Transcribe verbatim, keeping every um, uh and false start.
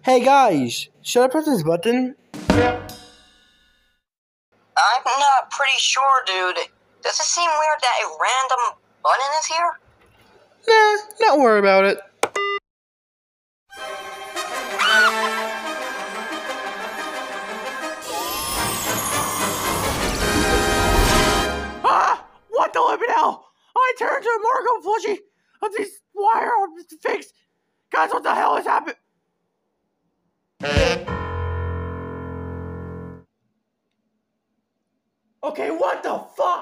Hey guys, should I press this button? I'm not pretty sure, dude. Does it seem weird that a random button is here? Nah, not worry about it. Ah! What the living hell? I turned to a Marco plushie of these wire fixed. Guys, what the hell has happened? Okay, what the fuck?